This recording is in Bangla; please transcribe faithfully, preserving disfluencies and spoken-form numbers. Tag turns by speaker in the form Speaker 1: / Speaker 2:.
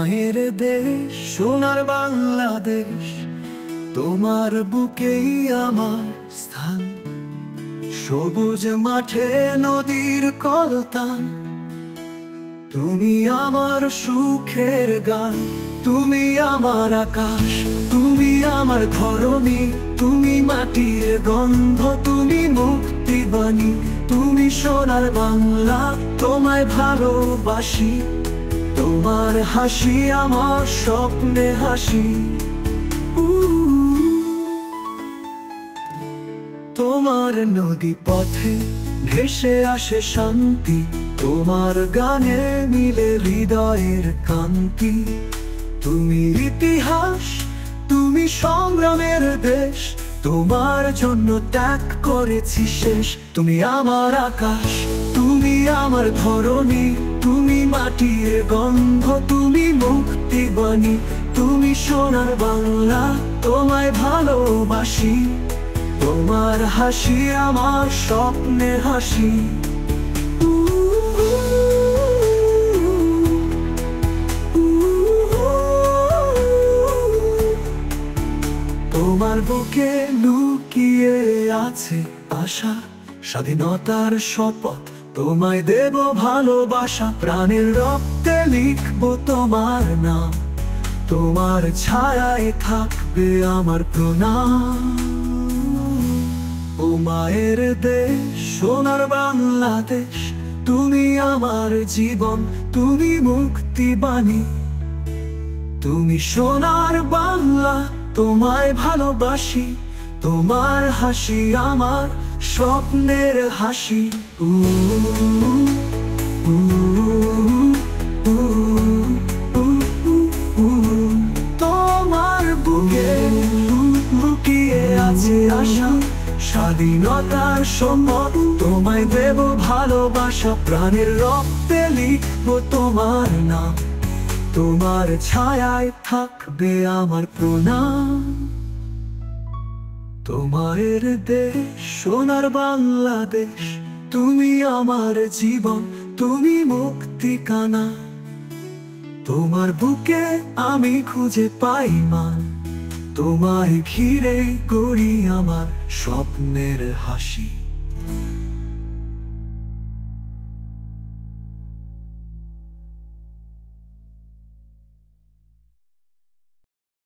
Speaker 1: মায়ের দেশ সোনার বাংলাদেশ, তোমার বুকেই আমার স্থান। সবুজ মাঠে নদীর কলতান, তুমি আমার সুখের গান। তুমি আমার আকাশ, তুমি আমার ধরণী, তুমি মাটির গন্ধ, তুমি মুক্তিবাণী। তুমি সোনার বাংলা, তোমায় ভালোবাসি। তোমার হাসি আমার স্বপ্নে হাসি। তোমার নদী পথে ভেসে আসে শান্তি, তোমার গানে মিলে হৃদয়ের কান্তি। তুমি ইতিহাস, তুমি সংগ্রামের দেশ, তোমার জন্য ত্যাগ করেছি শেষ। তুমি আমার আকাশ, তুমি আমার ধরণী, তুমি মাটির গন্ধ, তুমি মুক্তিবাণী। তুমি সোনার বাংলা, তোমায় ভালোবাসি। তোমার হাসি আমার স্বপ্নের হাসি। তোমার বুকে লুকিয়ে আছে আশা, স্বাধীনতার শপথ, তোমায় দেব ভালোবাসা। প্রাণের রক্তে লিখবো তোমার নাম, তোমার ছায়ায় থাকবে আমার প্রণাম। ও মায়ের দেশ সোনার বাংলাদেশ, তুমি আমার জীবন, তুমি মুক্তিবাণী। তুমি সোনার বাংলা, তোমায় ভালোবাসি। তোমার হাসি আমার স্বপ্নের হাসি। উ উ উ উ তোমার বুকে লুকিয়ে আছে আশা, স্বাধীনতার সম্পদ, তোমায় দেব ভালোবাসা। প্রাণের রক্তে লিখবো তোমার নাম, তোমার ছায়ায় থাকবে আমার প্রণাম। তোমার দেশ সোনার বাংলাদেশ, তুমি আমার জীবন, তুমি মুক্তিকানা। তোমার বুকে আমি খুঁজে পাই মান, তোমায় ঘিরে গড়ি আমার স্বপ্নের হাসি।